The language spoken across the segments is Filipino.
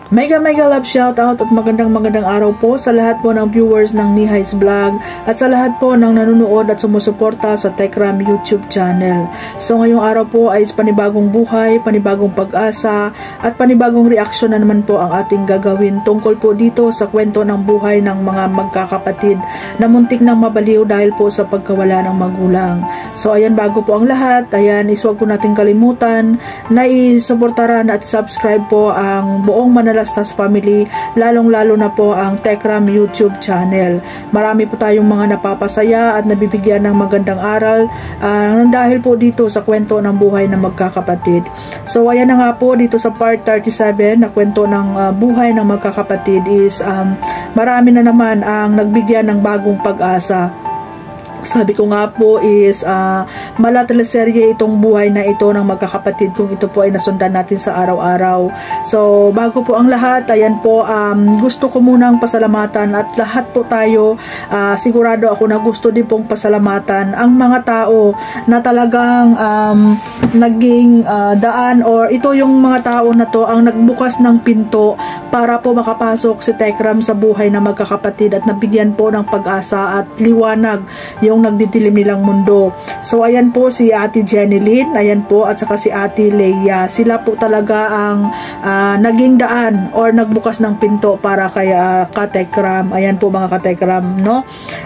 Mega love shoutout at magandang araw po sa lahat po ng viewers ng Nihay's Vlog at sa lahat po ng nanonood at sumusuporta sa Tekram YouTube channel. So ngayong araw po ay panibagong buhay, panibagong pag-asa at panibagong reaksyon na naman po ang ating gagawin tungkol po dito sa kwento ng buhay ng mga magkakapatid na muntik nang mabaliw dahil po sa pagkawala ng magulang. So ayan, bago po ang lahat, ayan, iswag po natin kalimutan na isuportaran at subscribe po ang buong Manalastas family, lalong-lalo na po ang Tekram YouTube channel. Marami po tayong mga napapasaya at nabibigyan ng magandang aral dahil po dito sa kwento ng buhay ng magkakapatid. So ayan na nga po, dito sa part 37 na kwento ng buhay ng magkakapatid is marami na naman ang nagbigyan ng bagong pag-asa. Sabi ko nga po is malateleserye itong buhay na ito ng magkakapatid kung ito po ay nasundan natin sa araw-araw. So bago po ang lahat, ayan po, gusto ko munang pasalamatan at lahat po tayo, sigurado ako na gusto din pong pasalamatan ang mga tao na talagang naging daan, or ito yung mga tao na to ang nagbukas ng pinto para po makapasok si Tekram sa buhay ng magkakapatid at nabigyan po ng pag-asa at liwanag yung nagdidilim nilang mundo. So ayan po si Ate Jeneline, ayan po, at saka si Ate Leia. Sila po talaga ang naging daan or nagbukas ng pinto para kay Katekram. Ayan po mga Katekram, no?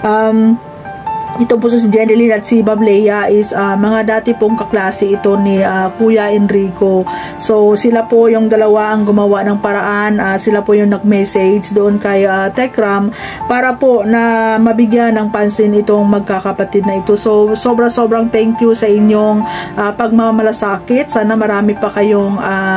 Ito po si Jeneline at si Ma'am Leia is mga dati pong kaklase ito ni Kuya Enrico. So sila po yung dalawa ang gumawa ng paraan, sila po yung nag-message doon kay Tekram para po na mabigyan ng pansin itong magkakapatid na ito. So sobrang thank you sa inyong pagmamalasakit. Sana marami pa kayong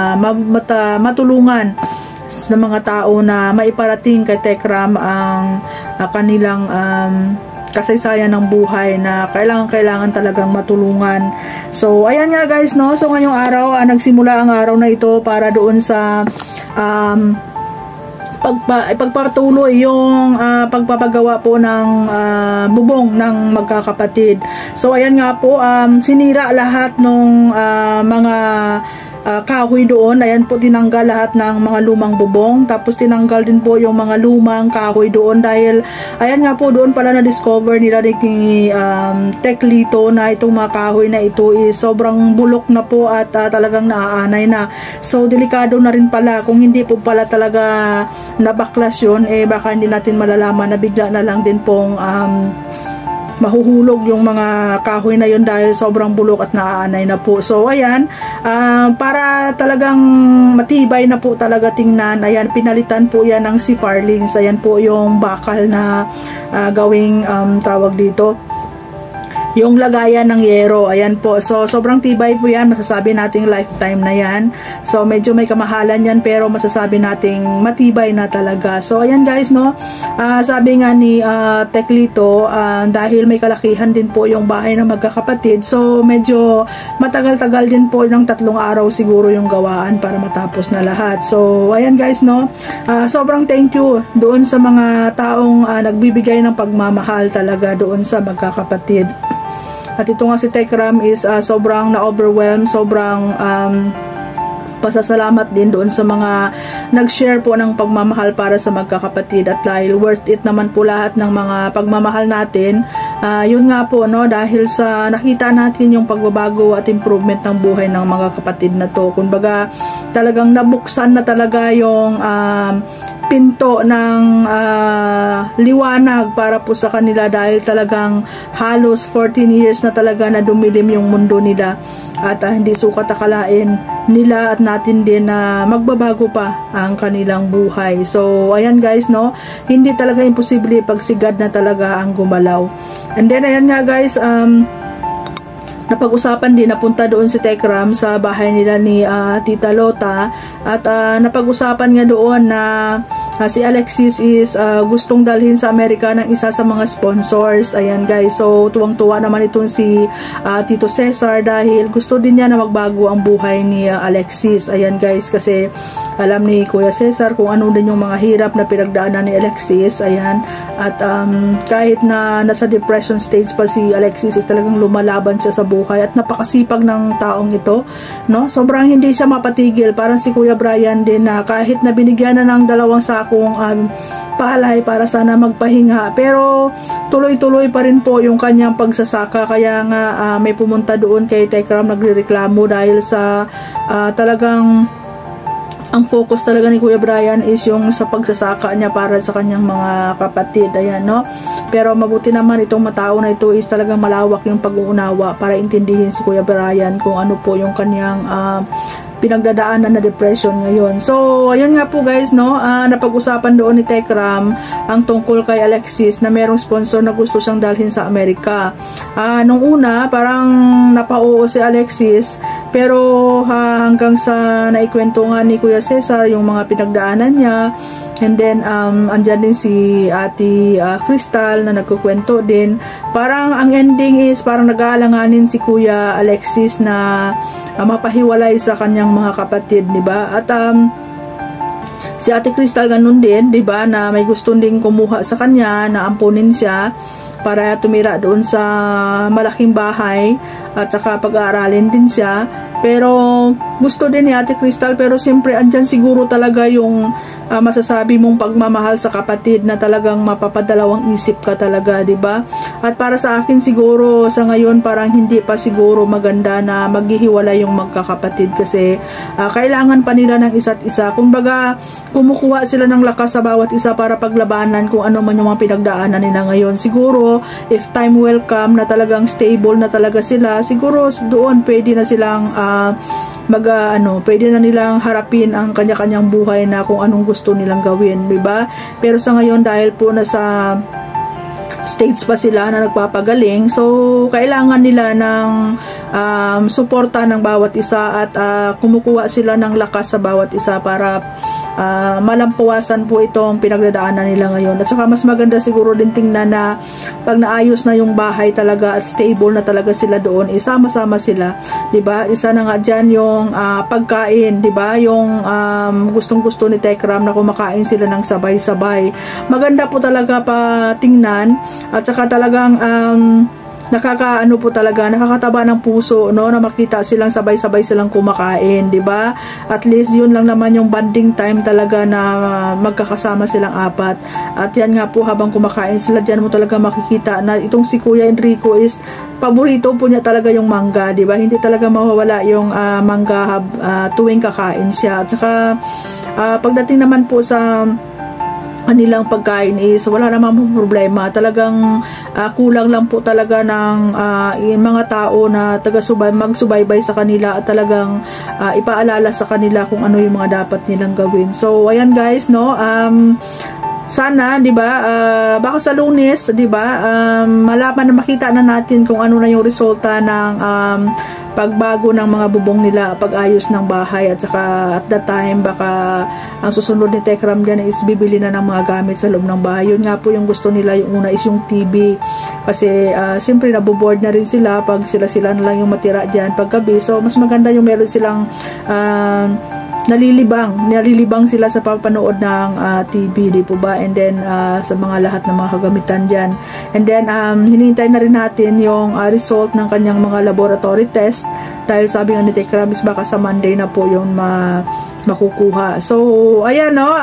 matulungan sa mga tao na maiparating kay Tekram ang kanilang kasaysayan ng buhay na kailangan talagang matulungan. So ayan nga guys, no? So ngayong araw, nagsimula ang araw na ito para doon sa pagpatuloy yung pagpapagawa po ng bubong ng magkakapatid. So ayan nga po, sinira lahat ng mga kahoy doon. Ayan po, tinanggal lahat ng mga lumang bubong, tapos tinanggal din po yung mga lumang kahoy doon dahil ayan nga po, doon pala na-discover nila ni Teklito na itong mga kahoy na ito is sobrang bulok na po at talagang naaanay na. So delikado na rin pala, kung hindi po pala talaga nabaklas yun, baka hindi natin malalaman na bigla na lang din pong mahuhulog yung mga kahoy na yun dahil sobrang bulok at naaanay na po. So ayan, para talagang matibay na po talaga tingnan, ayan, pinalitan po yan ng si Farlings. Ayan po yung bakal na gawing tawag dito, yung lagayan ng yero. Ayan po, so sobrang tibay po yan, masasabi nating lifetime na yan. So medyo may kamahalan yan pero masasabi nating matibay na talaga. So ayan guys, no, sabi nga ni Teklito, dahil may kalakihan din po yung bahay ng magkakapatid, so medyo matagal-tagal din po, ng 3 araw siguro yung gawaan para matapos na lahat. So ayan guys, no, sobrang thank you doon sa mga taong nagbibigay ng pagmamahal talaga doon sa magkakapatid. At ito nga si Tekram is sobrang na-overwhelm, sobrang pasasalamat din doon sa mga nag-share po ng pagmamahal para sa magkakapatid, at dahil worth it naman po lahat ng mga pagmamahal natin. Yun nga po, no, dahil sa nakita natin yung pagbabago at improvement ng buhay ng mga kapatid na to. Kumbaga talagang nabuksan na talaga yung pinto ng liwanag para po sa kanila dahil talagang halos 14 years na talaga na dumilim yung mundo nila at hindi sukat akalain nila at natin din na magbabago pa ang kanilang buhay. So ayan guys, no, hindi talaga imposible pag sigad na talaga ang gumalaw. And then ayan nga guys, napag-usapan din, napunta doon si Tekram sa bahay nila ni Tita Lota at napag-usapan nga doon na si Alexis is gustong dalhin sa Amerika ng isa sa mga sponsors. Ayan guys, so tuwang-tuwa naman itong si Tito Cesar dahil gusto din niya na magbago ang buhay ni Alexis. Ayan guys, kasi alam ni Kuya Cesar kung ano din yung mga hirap na pinagdaanan ni Alexis. Ayan, at kahit na nasa depression stage pa si Alexis, is talagang lumalaban siya sa buhay at napakasipag ng taong ito, no? Sobrang hindi siya mapatigil, parang si Kuya Brian din na kahit na binigyan na ng 2 sakong palay para sana magpahinga, pero tuloy-tuloy pa rin po yung kanyang pagsasaka. Kaya nga may pumunta doon kay Tekram, nagrereklamo dahil sa talagang ang focus talaga ni Kuya Brian is yung sa pagsasaka niya para sa kanyang mga kapatid. Ayan, no? Pero mabuti naman itong matao na ito is talagang malawak yung pag-uunawa para intindihin si Kuya Brian kung ano po yung kanyang pinagdadaanan na depression ngayon. So, ayun nga po guys, no, napag-usapan doon ni Tekram ang tungkol kay Alexis na merong sponsor na gusto siyang dalhin sa Amerika. Nung una, parang napao si Alexis, pero hanggang sa naikwento nga ni Kuya Cesar yung mga pinagdaanan niya. And then, andyan din si Ate Crystal na nagkukwento din. Parang ang ending is parang nag-aalanganin si Kuya Alexis na mapahiwalay sa kanyang mga kapatid, di ba? At si Ate Crystal ganun din, di ba, na may gusto ding kumuha sa kanya na ampunin siya para tumira doon sa malaking bahay at saka pag-aaralin din siya. Pero gusto din ni Ate Crystal, pero siyempre andyan siguro talaga yung masasabi mong pagmamahal sa kapatid na talagang mapapadalawang isip ka talaga, di ba? At para sa akin siguro sa ngayon parang hindi pa siguro maganda na maghihiwalay yung magkakapatid kasi kailangan pa nila ng isa't isa. Kumbaga, kumukuha sila ng lakas sa bawat isa para paglabanan kung ano man yung mga pinagdaanan nila ngayon. Siguro, if time will come na talagang stable na talaga sila, siguro doon pwede na silang pwede na nilang harapin ang kanya-kanyang buhay na kung anong gusto nilang gawin, di ba? Pero sa ngayon dahil po nasa stage pa sila na nagpapagaling, so kailangan nila ng suporta ng bawat isa at kumukuha sila ng lakas sa bawat isa para malampawasan po itong pinagdadaanan nila ngayon. At saka mas maganda siguro din tingnan na pag naayos na yung bahay talaga at stable na talaga sila doon, isama-sama sila, 'di ba? Isa na nga diyan yung pagkain, 'di ba? Yung gustong-gusto ni Tekram na kumakain sila ng sabay-sabay. Maganda po talaga pa tingnan at saka talagang nakakaano po talaga, nakakataba ng puso, no, na makita silang sabay-sabay silang kumakain, 'di ba? At least yun lang naman yung bonding time talaga na magkakasama silang apat. At yan nga po, habang kumakain sila, diyan mo talaga makikita na itong si Kuya Enrico is paborito po niya talaga yung mangga, 'di ba? Hindi talaga mawawala yung mangga tuwing kakain siya. At saka pagdating naman po sa kanilang pagkain is wala namang problema. Talagang kulang lang po talaga ng mga tao na magsubaybay sa kanila at talagang ipaalala sa kanila kung ano yung mga dapat nilang gawin. So ayan guys, no, sana, 'di ba, baka sa Lunes, 'di ba, malaman na makita na natin kung ano na yung resulta ng pagbago ng mga bubong nila, pag-ayos ng bahay, at saka at that time baka ang susunod ni Tekram dyan is bibili na ng mga gamit sa loob ng bahay. Yun nga po yung gusto nila. Yung una is yung TV kasi siyempre naboboard na rin sila pag sila na lang yung matira dyan paggabi. So mas maganda yung meron silang nalilibang sila sa papanood ng TV, di po ba? And then sa mga lahat ng mga kagamitan dyan. And then hinihintay na rin natin yung result ng kanyang mga laboratory test dahil sabi nga ni Tekram is baka sa Monday na po yung makukuha. So ayan, no,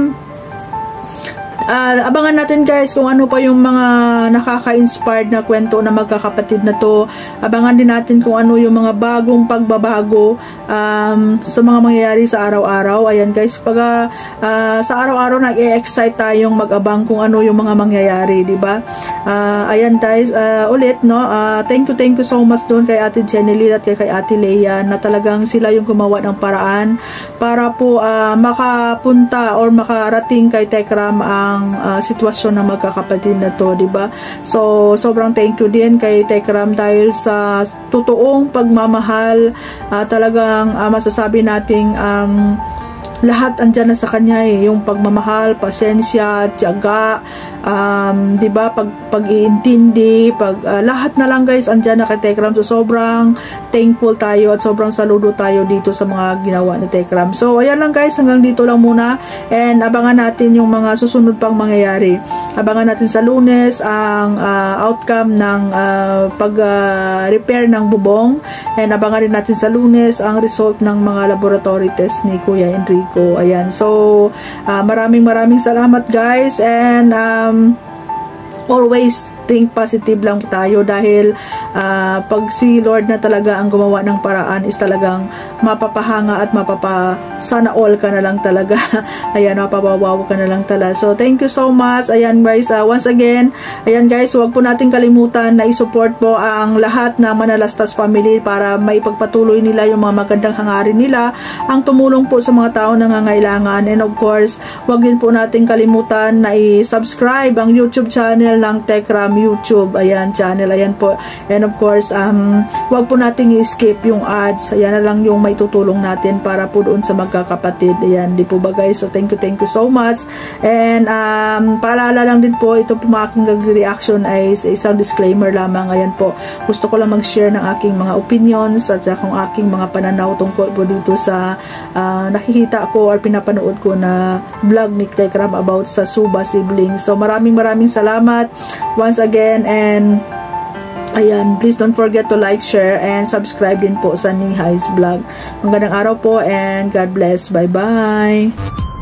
abangan natin guys kung ano pa yung mga nakaka-inspired na kwento na magkakapatid na to. Abangan din natin kung ano yung mga bagong pagbabago sa mga mangyayari sa araw-araw. Ayan guys, pag sa araw-araw nag-e-excite tayong mag-abang kung ano yung mga mangyayari, di ba? Ayan guys, ulit, no, thank you so much doon kay Ate Jenny at kay Ate Leia na talagang sila yung gumawa ng paraan para po makapunta or makarating kay Tekram ang sitwasyon ng magkakapatid na to, di ba? So sobrang thank you din kay Tekram dahil sa totoong pagmamahal, talagang masasabi nating lahat andyan na sa kanya yung pagmamahal, pasensya, tiyaga, 'di ba, pag-iintindi, lahat na lang guys andyan na kay Tekram. So sobrang thankful tayo at sobrang saludo tayo dito sa mga ginawa ni Tekram. So ayan lang guys, hanggang dito lang muna, and abangan natin yung mga susunod pang mangyayari. Abangan natin sa Lunes ang outcome ng pag-repair ng bubong, and abangan rin natin sa Lunes ang result ng mga laboratory test ni Kuya Enrico. Ayan, so maraming salamat guys, and always think positive lang tayo, dahil pag si Lord na talaga ang gumawa ng paraan is talagang mapapahanga at sana all ka na lang talaga. Ayan, mapapawaw ka na lang talaga. So thank you so much. Ayan guys, once again, ayan guys, huwag po natin kalimutan na i-support po ang lahat ng Manalastas family para maipagpatuloy nila yung mga magandang hangarin nila, ang tumulong po sa mga tao na nangangailangan. And of course, huwag din po natin kalimutan na i-subscribe ang YouTube channel ng Tekram YouTube, ayan, channel, ayan po. And of course, wag po nating i-skip yung ads. Ayan na lang yung may tutulong natin para po doon sa magkakapatid. Ayan, di po ba guys? So thank you so much. And paalala lang din po, ito po mga aking reaction ay isang disclaimer lamang. Ayan po, gusto ko lang mag-share ng aking mga opinions at kung aking mga pananaw tungkol po dito sa nakikita ko or pinapanood ko na vlog ni Tekram about sa Suba siblings. So maraming salamat once again, and ayan, please don't forget to like, share, and subscribe din po sa Nihay's Vlog. Magandang araw po, and God bless. Bye bye.